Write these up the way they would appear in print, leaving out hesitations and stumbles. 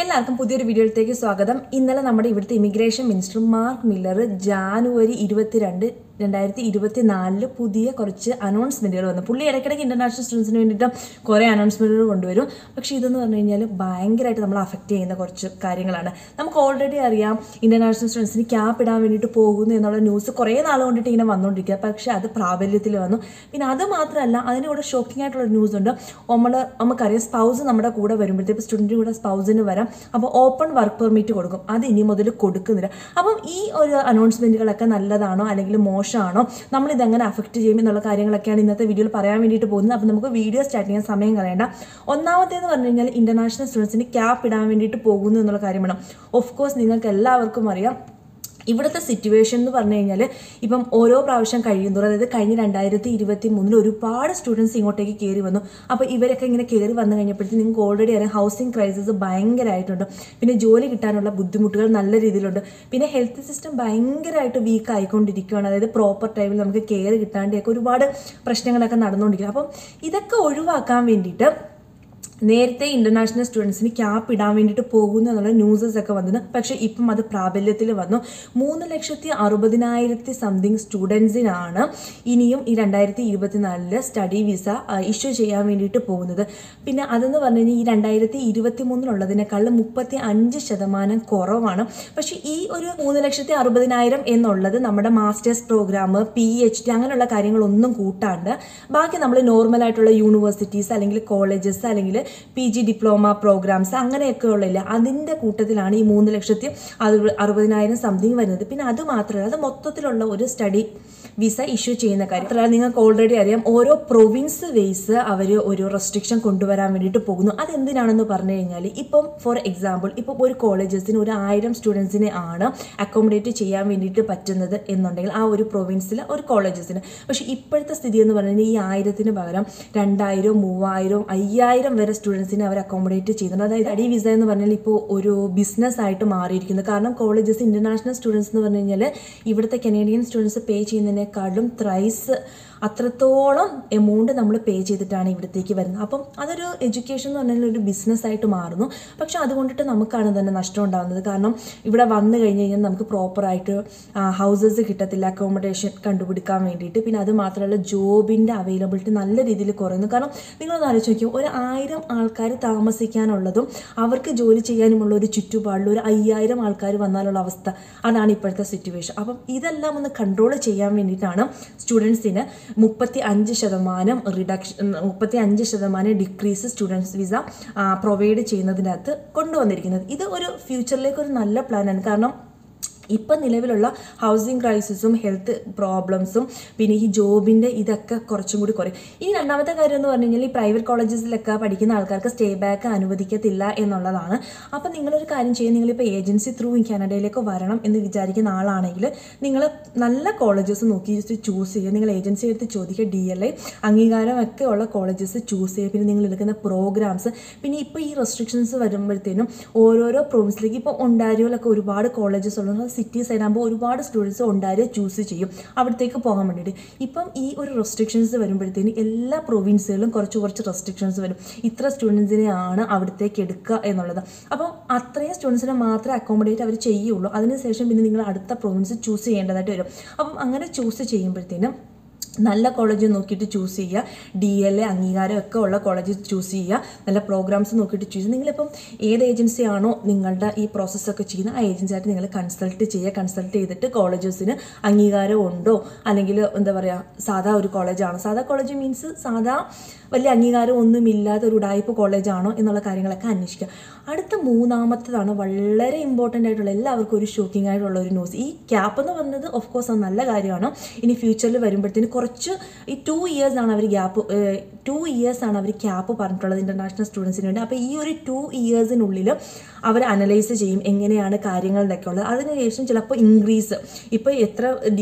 എല്ലാവർക്കും പുതിയൊരു വീഡിയോയിലേക്ക് സ്വാഗതം. ഇന്നലെ നമ്മുടെ ഇവിടുത്തെ immigration minister Mark Miller January 22, 2024 പുതിയ കുറച്ച് അനൗൺസ്മെൻറ്റുകൾ വന്നു. പുള്ളി ഇടയ്ക്കിടയ്ക്ക് ഇൻ്റർനാഷണൽ സ്റ്റുഡൻസിന് വേണ്ടിയിട്ട് കുറേ അനൗൺസ്മെൻറ്റുകൾ കൊണ്ടുവരും. പക്ഷേ ഇതെന്ന് പറഞ്ഞു കഴിഞ്ഞാൽ ഭയങ്കരമായിട്ട് നമ്മൾ അഫക്റ്റ് ചെയ്യുന്ന കുറച്ച് കാര്യങ്ങളാണ്. നമുക്ക് ഓൾറെഡി അറിയാം ഇൻ്റർനാഷണൽ സ്റ്റുഡൻസിന് ക്യാപ്പ് ഇടാൻ വേണ്ടിയിട്ട് പോകുന്നു എന്നുള്ള ന്യൂസ് കുറേ നാൾ കൊണ്ടിട്ട് ഇങ്ങനെ വന്നുകൊണ്ടിരിക്കുക. പക്ഷേ അത് പ്രാബല്യത്തിൽ വന്നു. പിന്നെ അത് മാത്രമല്ല, അതിനൂടെ ഷോക്കിംഗ് ആയിട്ടുള്ള ന്യൂസ് ഉണ്ട്. നമുക്കറിയാം സ്പൗസ് നമ്മുടെ കൂടെ വരുമ്പോഴത്തേക്ക് സ്റ്റുഡൻറ്റിൻ്റെ കൂടെ സ്പൗസിന് വരാം. അപ്പോൾ ഓപ്പൺ വർക്ക് പെർമിറ്റ് കൊടുക്കും. അത് ഇനി മുതൽ കൊടുക്കുന്നില്ല. അപ്പം ഈ ഒരു അനൗൺസ്മെൻറ്റുകളൊക്കെ നല്ലതാണോ അല്ലെങ്കിൽ മോശമാണോ, നമ്മളിതെങ്ങനെ അഫക്റ്റ് ചെയ്യും എന്നുള്ള കാര്യങ്ങളൊക്കെയാണ് ഇന്നത്തെ വീഡിയോയിൽ പറയാൻ വേണ്ടിയിട്ട് പോകുന്നത്. അപ്പോൾ നമുക്ക് വീഡിയോ സ്റ്റാർട്ട് ചെയ്യാൻ സമയം കളയേണ്ട. ഒന്നാമത്തേന്ന് പറഞ്ഞു കഴിഞ്ഞാൽ ഇൻ്റർനാഷണൽ സ്റ്റുഡൻസിന് ക്യാപ്പ് ഇടാൻ വേണ്ടിയിട്ട് പോകുന്നു എന്നുള്ള കാര്യമാണ്. ഓഫ് കോഴ്സ് നിങ്ങൾക്ക് എല്ലാവർക്കും അറിയാം ഇവിടുത്തെ സിറ്റുവേഷൻ എന്ന് പറഞ്ഞു കഴിഞ്ഞാൽ ഇപ്പം ഓരോ പ്രാവശ്യം കഴിയുന്നതോറും, അതായത് കഴിഞ്ഞ 2023 ഒരുപാട് സ്റ്റുഡൻസ് ഇങ്ങോട്ടേക്ക് കയറി വന്നു. അപ്പോൾ ഇവരൊക്കെ ഇങ്ങനെ കയറി വന്നു കഴിഞ്ഞപ്പോഴത്തേക്ക് നിങ്ങൾക്ക് ഓൾറെഡി അറിയാം ഹൗസിംഗ് ക്രൈസിസ് ഭയങ്കരമായിട്ടുണ്ട്. പിന്നെ ജോലി കിട്ടാനുള്ള ബുദ്ധിമുട്ടുകൾ നല്ല രീതിയിലുണ്ട്. പിന്നെ ഹെൽത്ത് സിസ്റ്റം ഭയങ്കരമായിട്ട് വീക്ക് ആയിക്കൊണ്ടിരിക്കുകയാണ്. അതായത് പ്രോപ്പർ ടൈമിൽ നമുക്ക് കെയർ കിട്ടാണ്ടൊക്കെ ഒരുപാട് പ്രശ്നങ്ങളൊക്കെ നടന്നുകൊണ്ടിരിക്കുക. അപ്പം ഇതൊക്കെ ഒഴിവാക്കാൻ വേണ്ടിയിട്ട് നേരത്തെ ഇൻ്റർനാഷണൽ സ്റ്റുഡൻസിന് ക്യാപ്പ് ഇടാൻ വേണ്ടിയിട്ട് പോകുന്നു എന്നുള്ള ന്യൂസസ് ഒക്കെ വന്നത്. പക്ഷേ ഇപ്പം അത് പ്രാബല്യത്തിൽ വന്നു. 3,60,000 സംതിങ് സ്റ്റുഡൻസിനാണ് ഇനിയും ഈ 2024 സ്റ്റഡി വിസ ഇഷ്യൂ ചെയ്യാൻ വേണ്ടിയിട്ട് പോകുന്നത്. പിന്നെ അതെന്ന് പറഞ്ഞു കഴിഞ്ഞാൽ ഈ 2023 35% കുറവാണ്. പക്ഷേ ഈ ഒരു 3,60,000 എന്നുള്ളത് നമ്മുടെ മാസ്റ്റേഴ്സ് പ്രോഗ്രാം, PhD അങ്ങനെയുള്ള കാര്യങ്ങളൊന്നും കൂട്ടാണ്ട് ബാക്കി നമ്മൾ നോർമലായിട്ടുള്ള യൂണിവേഴ്സിറ്റീസ് അല്ലെങ്കിൽ കോളേജസ് അല്ലെങ്കിൽ PG ഡിപ്ലോമ പ്രോഗ്രാംസ് അങ്ങനെയൊക്കെ ഉള്ളില്ല, അതിൻ്റെ കൂട്ടത്തിലാണ് ഈ 3,60,000 സംതിങ് വരുന്നത്. പിന്നെ അത് മാത്രമല്ല, അത് മൊത്തത്തിലുള്ള ഒരു സ്റ്റഡി വിസ ഇഷ്യൂ ചെയ്യുന്ന കാര്യം. നിങ്ങൾക്ക് ഓൾറെഡി അറിയാം ഓരോ പ്രൊവിൻസ് വേസ് അവർ ഒരു റെസ്ട്രിക്ഷൻ കൊണ്ടുവരാൻ വേണ്ടിയിട്ട് പോകുന്നു. അതെന്തിനാണെന്ന് പറഞ്ഞു കഴിഞ്ഞാൽ ഇപ്പം ഫോർ എക്സാമ്പിൾ ഇപ്പം ഒരു കോളേജസിന് ഒരു 1000 സ്റ്റുഡൻസിനെ ആണ് അക്കോമഡേറ്റ് ചെയ്യാൻ വേണ്ടിയിട്ട് പറ്റുന്നത് എന്നുണ്ടെങ്കിൽ ആ ഒരു പ്രൊവിൻസിൽ ഒരു കോളേജസിന്. പക്ഷേ ഇപ്പോഴത്തെ സ്ഥിതി എന്ന് പറഞ്ഞു കഴിഞ്ഞാൽ ഈ 1000-ന് പകരം 2,000, 3,000, 5,000 വരെ സ്റ്റുഡൻസിനെ അവർ അക്കോമഡേറ്റ് ചെയ്യുന്നുണ്ട്. അതായത് സ്റ്റഡി വിസ എന്ന് പറഞ്ഞാൽ ഇപ്പോൾ ഒരു ബിസിനസ് ആയിട്ട് മാറിയിരിക്കുന്നു. കാരണം കോളേജസ് ഇൻ്റർനാഷണൽ സ്റ്റുഡൻസ് എന്ന് പറഞ്ഞു കഴിഞ്ഞാൽ ഇവിടുത്തെ കനേഡിയൻ സ്റ്റുഡൻസ് പേ ചെയ്യുന്നതിനേക്കാളും ത്രൈസ് അത്രത്തോളം എമൗണ്ട് നമ്മൾ പേ ചെയ്തിട്ടാണ് ഇവിടത്തേക്ക് വരുന്നത്. അപ്പം അതൊരു എഡ്യൂക്കേഷൻ എന്ന് പറഞ്ഞാൽ ഒരു ബിസിനസ്സായിട്ട് മാറുന്നു. പക്ഷെ അതുകൊണ്ടിട്ട് നമുക്കാണ് തന്നെ നഷ്ടം ഉണ്ടാകുന്നത്. കാരണം ഇവിടെ വന്നു കഴിഞ്ഞ് കഴിഞ്ഞാൽ നമുക്ക് പ്രോപ്പറായിട്ട് ഹൗസസ് കിട്ടത്തില്ല, അക്കോമഡേഷൻ കണ്ടുപിടിക്കാൻ വേണ്ടിയിട്ട്. പിന്നെ അത് മാത്രമല്ല ജോബിൻ്റെ അവൈലബിലിറ്റി നല്ല രീതിയിൽ കുറയുന്നു. കാരണം നിങ്ങളൊന്ന് ആലോചിച്ച് നോക്കിയോ, ഒരു 1000 ആൾക്കാർ താമസിക്കാനുള്ളതും അവർക്ക് ജോലി ചെയ്യാനുമുള്ള ഒരു ചുറ്റുപാടിൽ ഒരു 5,000 ആൾക്കാർ വന്നാലുള്ള അവസ്ഥ, അതാണ് ഇപ്പോഴത്തെ സിറ്റുവേഷൻ. അപ്പം ഇതെല്ലാം ഒന്ന് കൺട്രോൾ ചെയ്യാൻ വേണ്ടിയിട്ടാണ് സ്റ്റുഡൻസിന് 35% reduction, 35% decrease students visa provide ചെയ്യുന്നതിനകത്ത് കൊണ്ടുവന്നിരിക്കുന്നത്. ഇത് ഒരു ഫ്യൂച്ചറിലേക്ക് ഒരു നല്ല പ്ലാനാണ്. കാരണം ഇപ്പം നിലവിലുള്ള ഹൗസിംഗ് ക്രൈസിസും ഹെൽത്ത് പ്രോബ്ലംസും പിന്നെ ഈ ജോബിൻ്റെ ഇതൊക്കെ കുറച്ചും കൂടി കുറയും. ഇനി രണ്ടാമത്തെ കാര്യം എന്ന് പറഞ്ഞു കഴിഞ്ഞാൽ ഈ പ്രൈവറ്റ് കോളേജസിലൊക്കെ പഠിക്കുന്ന ആൾക്കാർക്ക് സ്റ്റേ ബാക്ക് അനുവദിക്കത്തില്ല എന്നുള്ളതാണ്. അപ്പം നിങ്ങളൊരു കാര്യം ചെയ്യുക, നിങ്ങളിപ്പോൾ ഏജൻസി ത്രൂ കാനഡയിലേക്ക് വരണം എന്ന് വിചാരിക്കുന്ന ആളാണെങ്കിൽ നിങ്ങൾ നല്ല കോളേജസ് നോക്കി ചൂസ് ചെയ്യുക. നിങ്ങൾ ഏജൻസി എടുത്ത് ചോദിക്കുക, DLA അംഗീകാരമൊക്കെ ഉള്ള കോളേജസ് ചൂസ് ചെയ്യുക. പിന്നെ നിങ്ങൾ എടുക്കുന്ന പ്രോഗ്രാംസ്, പിന്നെ ഇപ്പോൾ ഈ റെസ്ട്രിക്ഷൻസ് വരുമ്പോഴത്തേനും ഓരോരോ പ്രൊവിൻസിലേക്ക് ഇപ്പോൾ ഒണ്ടാരിയോയിലൊക്കെ ഒരുപാട് കോളേജസ് ഉള്ളത് സിറ്റി സൈഡാകുമ്പോൾ ഒരുപാട് സ്റ്റുഡൻസ് ഒണ്ടാരിയോ ചൂസ് ചെയ്യും അവിടത്തേക്ക് പോകാൻ വേണ്ടിയിട്ട്. ഇപ്പം ഈ ഒരു റെസ്ട്രിക്ഷൻസ് വരുമ്പോഴത്തേന് എല്ലാ പ്രൊവിൻസുകളിലും കുറച്ച് റെസ്ട്രിക്ഷൻസ് വരും. ഇത്ര സ്റ്റുഡൻസിനെയാണ് അവിടത്തേക്ക് എടുക്കുക എന്നുള്ളത്. അപ്പം അത്രയും സ്റ്റുഡൻസിനെ മാത്രമേ അക്കോമഡേറ്റ് അവർ ചെയ്യുള്ളൂ. അതിനുശേഷം പിന്നെ നിങ്ങൾ അടുത്ത പ്രൊവിൻസ് ചൂസ് ചെയ്യേണ്ടതായിട്ട് വരും. അപ്പം അങ്ങനെ ചൂസ് ചെയ്യുമ്പോഴത്തേനും നല്ല കോളേജ് നോക്കിയിട്ട് ചൂസ് ചെയ്യുക. DLA അംഗീകാരമൊക്കെ ഉള്ള കോളേജ് ചൂസ് ചെയ്യുക. നല്ല പ്രോഗ്രാംസ് നോക്കിയിട്ട് ചൂസ് ചെയ്യുക. നിങ്ങളിപ്പം ഏത് ഏജൻസിയാണോ നിങ്ങളുടെ ഈ പ്രോസസ്സൊക്കെ ചെയ്യുന്നത് ആ ഏജൻസിയായിട്ട് നിങ്ങൾ കൺസൾട്ട് ചെയ്യുക. കൺസൾട്ട് ചെയ്തിട്ട് കോളേജസിന് അംഗീകാരം ഉണ്ടോ, അല്ലെങ്കിൽ എന്താ പറയുക സാധാ ഒരു കോളേജാണോ, സാധാ കോളേജ് മീൻസ് സാധാ വലിയ അംഗീകാരം ഒന്നുമില്ലാത്ത ഒരു ഉഡായിപ്പ് കോളേജാണോ എന്നുള്ള കാര്യങ്ങളൊക്കെ അന്വേഷിക്കുക. അടുത്ത മൂന്നാമത്തേതാണ് വളരെ ഇമ്പോർട്ടൻ്റ് ആയിട്ടുള്ള എല്ലാവർക്കും ഒരു ഷോക്കിംഗ് ആയിട്ടുള്ള ഒരു ന്യൂസ്. ഈ ക്യാപ്പ് എന്ന് പറഞ്ഞത് ഓഫ് കോഴ്സ് അത് നല്ല കാര്യമാണ്. ഇനി ഫ്യൂച്ചറിൽ വരുമ്പോഴത്തേന് കുറച്ച് ഈ 2 years ആണ് അവർ ക്യാപ്പ് പറഞ്ഞിട്ടുള്ളത് ഇൻ്റർനാഷണൽ സ്റ്റുഡൻസിന് വേണ്ടി. അപ്പോൾ ഈ ഒരു 2 yearsനുള്ളിൽ അവർ അനലൈസ് ചെയ്യും എങ്ങനെയാണ് കാര്യങ്ങൾ എന്നൊക്കെ ഉള്ളത്. അതിനുശേഷം ചിലപ്പോൾ ഇൻക്രീസ്, ഇപ്പോൾ എത്ര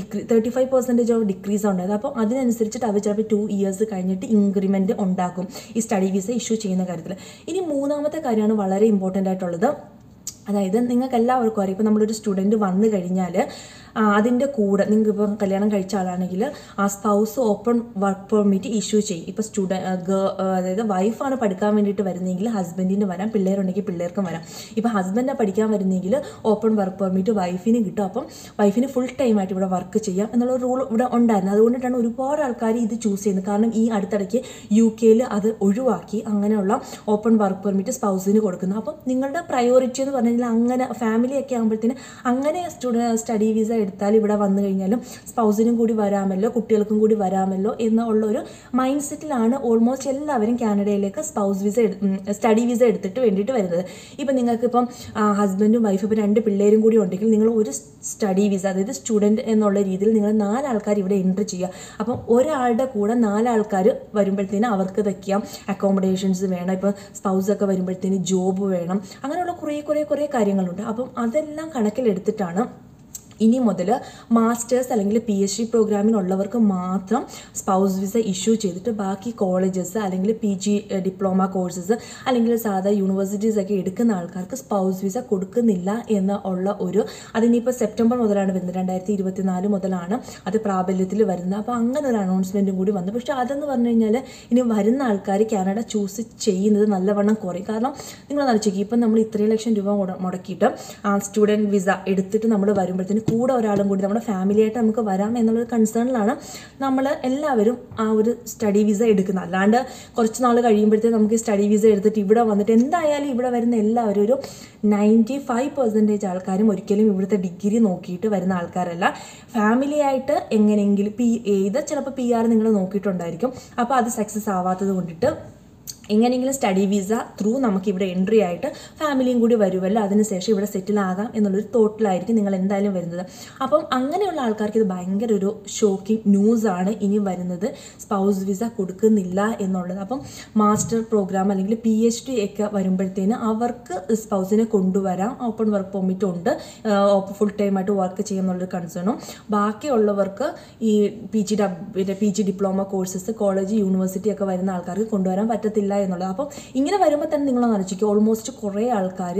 35% ഓഫ് ഡിക്രീസ് ഉണ്ടായത്. അപ്പോൾ അതിനനുസരിച്ചിട്ട് അവർ ചിലപ്പോൾ 2 years കഴിഞ്ഞിട്ട് ഇൻക്രിമെൻറ്റ് ഉണ്ടാക്കും ഈ സ്റ്റഡി വിസ ഇഷ്യൂ ചെയ്യുന്ന കാര്യത്തിൽ. ഇനി മൂന്നാമത്തെ കാര്യമാണ് വളരെ ഇമ്പോർട്ടൻ്റ് ആയിട്ടുള്ളത്. അതായത് നിങ്ങൾക്ക് എല്ലാവർക്കും അറിയാം, ഇപ്പോൾ നമ്മളൊരു സ്റ്റുഡൻറ്റ് വന്നു കഴിഞ്ഞാൽ അതിൻ്റെ കൂടെ നിങ്ങൾക്ക് ഇപ്പം കല്യാണം കഴിച്ച ആളാണെങ്കിൽ ആ spouse open work permit issue ചെയ്യും. ഇപ്പോൾ അതായത് വൈഫാണ് പഠിക്കാൻ വേണ്ടിയിട്ട് വരുന്നതെങ്കിൽ ഹസ്ബൻഡിന് വരാം, പിള്ളേരുണ്ടെങ്കിൽ പിള്ളേർക്കും വരാം. ഇപ്പോൾ ഹസ്ബൻഡിനെ പഠിക്കാൻ വരുന്നെങ്കിൽ ഓപ്പൺ വർക്ക് പെർമിറ്റ് വൈഫിന് കിട്ടും. അപ്പം വൈഫിന് ഫുൾ ടൈം ആയിട്ട് ഇവിടെ വർക്ക് ചെയ്യാം എന്നുള്ള റൂൾ ഇവിടെ ഉണ്ടായിരുന്നു. അതുകൊണ്ടിട്ടാണ് ഒരുപാട് ആൾക്കാർ ഇത് ചൂസ് ചെയ്യുന്നത്. കാരണം ഈ അടുത്തിടയ്ക്ക് UK അത് ഒഴിവാക്കി അങ്ങനെയുള്ള ഓപ്പൺ വർക്ക് പെർമിറ്റ് സ്പൗസിന് കൊടുക്കുന്നു. അപ്പം നിങ്ങളുടെ പ്രയോറിറ്റി എന്ന് പറഞ്ഞു കഴിഞ്ഞാൽ അങ്ങനെ ഫാമിലിയൊക്കെ ആകുമ്പോഴത്തേന് അങ്ങനെ സ്റ്റഡി വിസ എടുത്താൽ ഇവിടെ വന്നു കഴിഞ്ഞാലും സ്പൗസിനും കൂടി വരാമല്ലോ, കുട്ടികൾക്കും കൂടി വരാമല്ലോ എന്നുള്ളൊരു മൈൻഡ് സെറ്റിലാണ് ഓൾമോസ്റ്റ് എല്ലാവരും കാനഡയിലേക്ക് സ്റ്റഡി വിസ എടുത്തിട്ട് വേണ്ടിയിട്ട് വരുന്നത്. ഇപ്പം നിങ്ങൾക്കിപ്പം ഹസ്ബൻഡും വൈഫും ഇപ്പം 2 പിള്ളേരും കൂടി ഉണ്ടെങ്കിൽ നിങ്ങൾ ഒരു സ്റ്റഡി വിസ, അതായത് സ്റ്റുഡൻറ്റ് എന്നുള്ള രീതിയിൽ നിങ്ങൾ 4 ആൾക്കാർ ഇവിടെ എൻട്രി ചെയ്യുക. അപ്പം ഒരാളുടെ കൂടെ 4 ആൾക്കാർ വരുമ്പോഴത്തേന് അവർക്ക് വയ്ക്കാം അക്കോമഡേഷൻസ് വേണം. ഇപ്പോൾ സ്പൗസൊക്കെ വരുമ്പോഴത്തേന് ജോബ് വേണം. അങ്ങനെയുള്ള കുറേ കാര്യങ്ങളുണ്ട്. അപ്പം അതെല്ലാം കണക്കിലെടുത്തിട്ടാണ് ഇനി മുതൽ മാസ്റ്റേഴ്സ് അല്ലെങ്കിൽ PhD പ്രോഗ്രാമിനുള്ളവർക്ക് മാത്രം സ്പൗസ് വിസ ഇഷ്യൂ ചെയ്തിട്ട് ബാക്കി കോളേജസ് അല്ലെങ്കിൽ PG ഡിപ്ലോമ കോഴ്സസ് അല്ലെങ്കിൽ സാധാ യൂണിവേഴ്സിറ്റീസ് ഒക്കെ എടുക്കുന്ന ആൾക്കാർക്ക് സ്പൗസ് വിസ കൊടുക്കുന്നില്ല എന്നുള്ള അതിനിപ്പോൾ സെപ്റ്റംബർ മുതലാണ് വരുന്നത്, 2024 മുതലാണ് അത് പ്രാബല്യത്തിൽ വരുന്നത്. അപ്പോൾ അങ്ങനെ ഒരു അനൗൺസ്മെൻറ്റും കൂടി വന്നു. പക്ഷേ അതെന്ന് പറഞ്ഞു കഴിഞ്ഞാൽ ഇനി വരുന്ന ആൾക്കാർ കാനഡ ചൂസ് ചെയ്യുന്നത് നല്ലവണ്ണം കുറയും. കാരണം നിങ്ങൾ ആലോചിക്കുക, ഇപ്പം നമ്മൾ ഇത്രയും ലക്ഷം രൂപ മുടക്കിയിട്ട് സ്റ്റുഡൻറ്റ് വിസ എടുത്തിട്ട് നമ്മൾ വരുമ്പോഴത്തേന് കൂടെ ഒരാളും കൂടി നമ്മുടെ ഫാമിലിയായിട്ട് നമുക്ക് വരാം എന്നുള്ളൊരു കൺസേണിലാണ് നമ്മൾ എല്ലാവരും ആ ഒരു സ്റ്റഡി വിസ എടുക്കുന്നത്. അല്ലാണ്ട് കുറച്ച് നാൾ കഴിയുമ്പോഴത്തേക്ക് നമുക്ക് സ്റ്റഡി വിസ എടുത്തിട്ട് ഇവിടെ വന്നിട്ട് എന്തായാലും ഇവിടെ വരുന്ന എല്ലാവരും ഒരു 95% ആൾക്കാരും ഒരിക്കലും ഇവിടുത്തെ ഡിഗ്രി നോക്കിയിട്ട് വരുന്ന ആൾക്കാരല്ല. ഫാമിലിയായിട്ട് എങ്ങനെയെങ്കിലും ചിലപ്പോൾ PR നിങ്ങൾ നോക്കിയിട്ടുണ്ടായിരിക്കും. അപ്പോൾ അത് സക്സസ് ആവാത്തത് കൊണ്ടിട്ട് എങ്ങനെയെങ്കിലും സ്റ്റഡി വിസ ത്രൂ നമുക്കിവിടെ എൻട്രി ആയിട്ട് ഫാമിലിയും കൂടി വരുമല്ലോ, അതിനുശേഷം ഇവിടെ സെറ്റിൽ ആകാം എന്നുള്ളൊരു തോട്ടിലായിരിക്കും നിങ്ങൾ എന്തായാലും വരുന്നത്. അപ്പം അങ്ങനെയുള്ള ആൾക്കാർക്ക് ഇത് ഭയങ്കര ഒരു ഷോക്കിംഗ് ന്യൂസാണ് ഇനി വരുന്നത്, സ്പൗസ് വിസ കൊടുക്കുന്നില്ല എന്നുള്ളത്. അപ്പം മാസ്റ്റർ പ്രോഗ്രാം അല്ലെങ്കിൽ PhD ഒക്കെ വരുമ്പോഴത്തേന് അവർക്ക് സ്പൗസിനെ കൊണ്ടുവരാം, ഓപ്പൺ വർക്ക് പെർമിറ്റ് ഉണ്ട്, ഫുൾ ടൈം ആയിട്ട് വർക്ക് ചെയ്യുമെന്നുള്ളൊരു കൺസേണും. ബാക്കിയുള്ളവർക്ക് ഈ PG diploma courses college university ഒക്കെ വരുന്ന ആൾക്കാർക്ക് കൊണ്ടുവരാൻ പറ്റത്തില്ല എന്നുള്ളത്. അപ്പം ഇങ്ങനെ വരുമ്പോൾ തന്നെ നിങ്ങളൊന്ന് ആലോചിക്കുക, ഓൾമോസ്റ്റ് കുറേ ആൾക്കാർ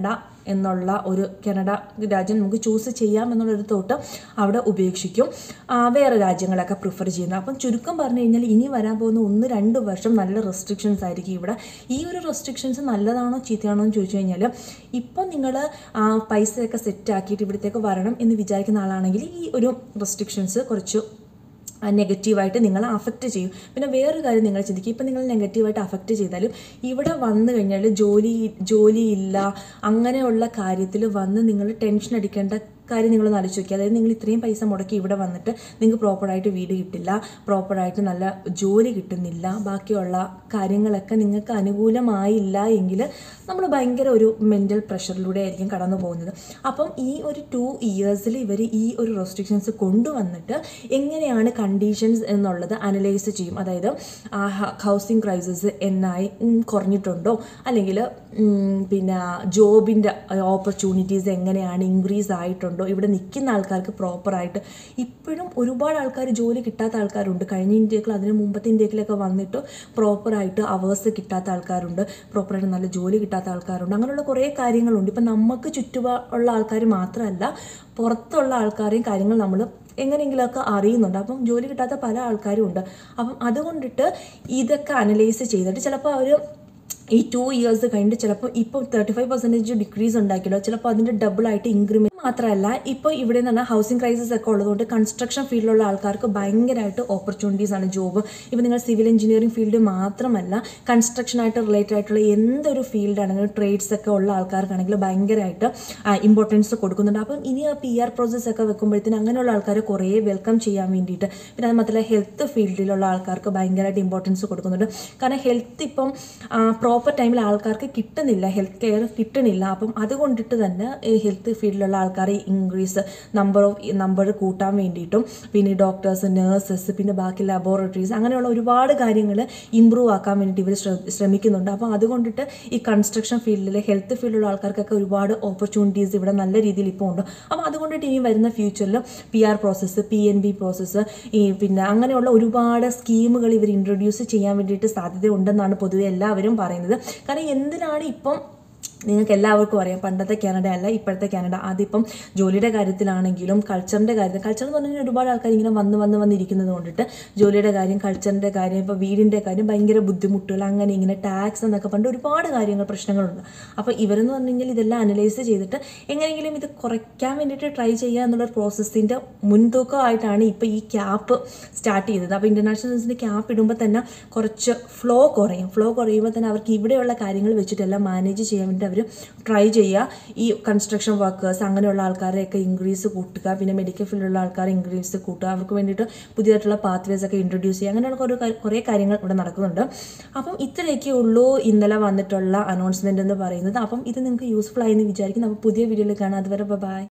കാനഡ രാജ്യം നമുക്ക് ചൂസ് ചെയ്യാം എന്നുള്ളൊരു തോട്ട് അവിടെ ഉപേക്ഷിക്കും, വേറെ രാജ്യങ്ങളൊക്കെ പ്രിഫർ ചെയ്യുന്നത്. അപ്പം ചുരുക്കം പറഞ്ഞു കഴിഞ്ഞാൽ ഇനി വരാൻ പോകുന്ന 1-2 വർഷം നല്ല റെസ്ട്രിക്ഷൻസ് ആയിരിക്കും ഇവിടെ. ഈ ഒരു റെസ്ട്രിക്ഷൻസ് നല്ലതാണോ ചീത്തയാണോ എന്ന് ചോദിച്ചു കഴിഞ്ഞാൽ, ഇപ്പം നിങ്ങൾ പൈസയൊക്കെ സെറ്റാക്കിയിട്ട് ഇവിടത്തേക്ക് വരണം എന്ന് വിചാരിക്കുന്ന ആളാണെങ്കിൽ ഈ ഒരു റെസ്ട്രിക്ഷൻസ് കുറച്ച് നെഗറ്റീവായിട്ട് നിങ്ങളെ അഫക്റ്റ് ചെയ്യും. പിന്നെ വേറൊരു കാര്യം നിങ്ങൾ ചിന്തിക്കും, ഇപ്പം നിങ്ങൾ നെഗറ്റീവായിട്ട് അഫക്റ്റ് ചെയ്താലും ഇവിടെ വന്നു കഴിഞ്ഞാൽ ജോലിയില്ല അങ്ങനെയുള്ള കാര്യത്തിൽ വന്ന് നിങ്ങൾ ടെൻഷൻ അടിക്കേണ്ട കാര്യം നിങ്ങളൊന്ന് ആലോചിച്ച് നോക്കി. അതായത് നിങ്ങൾ ഇത്രയും പൈസ മുടക്കി ഇവിടെ വന്നിട്ട് നിങ്ങൾക്ക് പ്രോപ്പറായിട്ട് വീട് കിട്ടില്ല, പ്രോപ്പറായിട്ട് നല്ല ജോലി കിട്ടുന്നില്ല, ബാക്കിയുള്ള കാര്യങ്ങളൊക്കെ നിങ്ങൾക്ക് അനുകൂലമായില്ല എങ്കിൽ നമ്മൾ ഭയങ്കര ഒരു മെൻ്റൽ പ്രഷറിലൂടെ ആയിരിക്കും കടന്നു പോകുന്നത്. അപ്പം ഈ ഒരു 2 ഇയേഴ്സിൽ ഇവർ ഈ ഒരു റെസ്ട്രിക്ഷൻസ് കൊണ്ടുവന്നിട്ട് എങ്ങനെയാണ് കണ്ടീഷൻസ് എന്നുള്ളത് അനലൈസ് ചെയ്യും. അതായത് ഹൗസിംഗ് പ്രൈസസ് കുറഞ്ഞിട്ടുണ്ടോ, അല്ലെങ്കിൽ പിന്നെ ജോബിൻ്റെ ഓപ്പർച്യൂണിറ്റീസ് എങ്ങനെയാണ് ഇൻക്രീസ് ആയിട്ടുണ്ടോ, ഇവിടെ നിൽക്കുന്ന ആൾക്കാർക്ക് പ്രോപ്പറായിട്ട്. ഇപ്പോഴും ഒരുപാട് ആൾക്കാർ ജോലി കിട്ടാത്ത ആൾക്കാരുണ്ട്. കഴിഞ്ഞ ഇന്ത്യയിൽ അതിന് മുമ്പത്തെ ഇന്ത്യയിലൊക്കെ വന്നിട്ട് പ്രോപ്പറായിട്ട് അവേഴ്സ് കിട്ടാത്ത ആൾക്കാരുണ്ട്, പ്രോപ്പറായിട്ട് നല്ല ജോലി കിട്ടാത്ത ആൾക്കാരുണ്ട്. അങ്ങനെയുള്ള കുറേ കാര്യങ്ങളുണ്ട്. ഇപ്പം നമുക്ക് ചുറ്റുമുള്ള ആൾക്കാർ മാത്രമല്ല, പുറത്തുള്ള ആൾക്കാരെയും കാര്യങ്ങൾ നമ്മൾ എങ്ങനെയെങ്കിലുമൊക്കെ അറിയുന്നുണ്ട്. അപ്പം ജോലി കിട്ടാത്ത പല ആൾക്കാരും ഉണ്ട്. അപ്പം അതുകൊണ്ടിട്ട് ഇതൊക്കെ അനലൈസ് ചെയ്തിട്ട് ചിലപ്പോൾ അവർ ഈ 2 ഇയേഴ്സ് കഴിഞ്ഞിട്ട് ചിലപ്പോൾ ഇപ്പോൾ 35% ഡിക്രീസ് ഉണ്ടാക്കിയല്ലോ, ചിലപ്പോൾ അതിൻ്റെ ഡബിളായിട്ട് ഇൻക്രിമെൻറ്റ്. മാത്രമല്ല ഇപ്പോൾ ഇവിടെ നിന്ന് പറഞ്ഞാൽ ഹൗസിംഗ് ക്രൈസിസ് ഒക്കെ ഉള്ളതുകൊണ്ട് കൺസ്ട്രക്ഷൻ ഫീൽഡിലുള്ള ആൾക്കാർക്ക് ഭയങ്കരമായിട്ട് ഓപ്പർച്യൂണിറ്റീസ് ആണ് ജോബ്. ഇപ്പോൾ നിങ്ങൾ സിവിൽ എഞ്ചിനീയറിംഗ് ഫീൽഡ് മാത്രമല്ല, കൺസ്ട്രക്ഷനായിട്ട് റിലേറ്റഡ് ആയിട്ടുള്ള എന്തൊരു ഫീൽഡാണെങ്കിലും ട്രേഡ്സ് ഒക്കെ ഉള്ള ആൾക്കാർക്കാണെങ്കിൽ ഭയങ്കരമായിട്ട് ഇമ്പോർട്ടൻസ് കൊടുക്കുന്നുണ്ട്. അപ്പം ഇനി ആ PR പ്രോസസ്സ് ഒക്കെ വെക്കുമ്പോഴത്തേന് അങ്ങനെയുള്ള ആൾക്കാരെ കുറേ വെൽക്കം ചെയ്യാൻ വേണ്ടിയിട്ട്, പിന്നെ അത് മാത്രമല്ല ഹെൽത്ത് ഫീൽഡിലുള്ള ആൾക്കാർക്ക് ഭയങ്കരമായിട്ട് ഇമ്പോർട്ടൻസ് കൊടുക്കുന്നുണ്ട്. കാരണം ഹെൽത്ത് ഇപ്പം പ്രോപ്പർ ടൈമിൽ ആൾക്കാർക്ക് കിട്ടുന്നില്ല, ഹെൽത്ത് കെയർ കിട്ടുന്നില്ല. അപ്പം അതുകൊണ്ടിട്ട് തന്നെ ഹെൽത്ത് ഫീൽഡിലുള്ള ആൾക്കാർ ഇൻക്രീസ് നമ്പർ കൂട്ടാൻ വേണ്ടിയിട്ടും, പിന്നെ ഡോക്ടേഴ്സ്, നഴ്സസ്, പിന്നെ ബാക്കി ലബോറട്ടറീസ്, അങ്ങനെയുള്ള ഒരുപാട് കാര്യങ്ങൾ ഇമ്പ്രൂവ് ആക്കാൻ വേണ്ടിയിട്ട് ഇവർ ശ്രമിക്കുന്നുണ്ട്. അപ്പോൾ അതുകൊണ്ടിട്ട് ഈ കൺസ്ട്രക്ഷൻ ഫീൽഡിൽ ഹെൽത്ത് ഫീൽഡിലുള്ള ആൾക്കാർക്കൊക്കെ ഒരുപാട് ഓപ്പർച്യൂണിറ്റീസ് ഇവിടെ നല്ല രീതിയിൽ ഇപ്പോൾ ഉണ്ട്. അപ്പോൾ അതുകൊണ്ടിട്ട് ഇനി വരുന്ന ഫ്യൂച്ചറിൽ PR പ്രോസസ്സ്, PNB പ്രോസസ്സ്, പിന്നെ അങ്ങനെയുള്ള ഒരുപാട് സ്കീമുകൾ ഇവർ ഇൻട്രൊഡ്യൂസ് ചെയ്യാൻ വേണ്ടിയിട്ട് സാധ്യത ഉണ്ടെന്നാണ് പൊതുവെ എല്ലാവരും പറയുന്നത്. കാരണം എന്തിനാണ് ഇപ്പം നിങ്ങൾക്ക് എല്ലാവർക്കും അറിയാം പണ്ടത്തെ കാനഡ അല്ല ഇപ്പോഴത്തെ കാനഡ. അതിപ്പം ജോലിയുടെ കാര്യത്തിലാണെങ്കിലും കൾച്ചറിൻ്റെ കാര്യത്തിൽ, കൾച്ചർ എന്ന് പറഞ്ഞാൽ ഒരുപാട് ആൾക്കാർ ഇങ്ങനെ വന്നിരിക്കുന്നത് കൊണ്ടിട്ട് ജോലിയുടെ കാര്യം, കൾച്ചറിൻ്റെ കാര്യം, ഇപ്പോൾ വീടിൻ്റെ കാര്യം, ഭയങ്കര ബുദ്ധിമുട്ടുകൾ, അങ്ങനെ ഇങ്ങനെ ടാക്സ് എന്നൊക്കെ പണ്ട് ഒരുപാട് കാര്യങ്ങൾ പ്രശ്നങ്ങളുണ്ട്. അപ്പോൾ ഇവരെന്ന് പറഞ്ഞു കഴിഞ്ഞാൽ ഇതെല്ലാം അനലൈസ് ചെയ്തിട്ട് എങ്ങനെയെങ്കിലും ഇത് കുറയ്ക്കാൻ വേണ്ടിയിട്ട് ട്രൈ ചെയ്യുക എന്നുള്ളൊരു പ്രോസസ്സിൻ്റെ മുൻതൂക്കമായിട്ടാണ് ഇപ്പോൾ ഈ ക്യാപ്പ് സ്റ്റാർട്ട് ചെയ്തത്. അപ്പോൾ ഇൻ്റർനാഷണൽ സ്റ്റുഡൻസിൻ്റെ ക്യാപ്പ് ഇടുമ്പോൾ തന്നെ കുറച്ച് ഫ്ലോ കുറയുമ്പോൾ തന്നെ അവർക്ക് ഇവിടെയുള്ള കാര്യങ്ങൾ വെച്ചിട്ടെല്ലാം മാനേജ് ചെയ്യാൻ വേണ്ടി അവർ ട്രൈ ചെയ്യുക. ഈ കൺസ്ട്രക്ഷൻ വർക്കേഴ്സ് അങ്ങനെയുള്ള ആൾക്കാരെയൊക്കെ ഇൻക്രീസ് കൂട്ടുക, പിന്നെ മെഡിക്കൽ ഫീൽഡിലുള്ള ആൾക്കാരെ ഇൻക്രീസ് കൂട്ടുക, അവർക്ക് വേണ്ടിയിട്ട് പുതിയതായിട്ടുള്ള പാത്വേസ് ഒക്കെ ഇൻട്രൊഡ്യൂസ് ചെയ്യുക, അങ്ങനെയുള്ള കുറേ കാര്യങ്ങൾ ഇവിടെ നടക്കുന്നുണ്ട്. അപ്പം ഇത്രയൊക്കെ ഉള്ളൂ ഇന്നലെ വന്നിട്ടുള്ള അനൗൺസ്മെൻറ്റ് എന്ന് പറയുന്നത്. അപ്പം ഇത് നിങ്ങൾക്ക് യൂസ്ഫുൾ ആയി എന്ന് വിചാരിക്കുന്നു. അപ്പോൾ പുതിയ വീഡിയോയിൽ കാണാം. അതുവരെ ബൈ.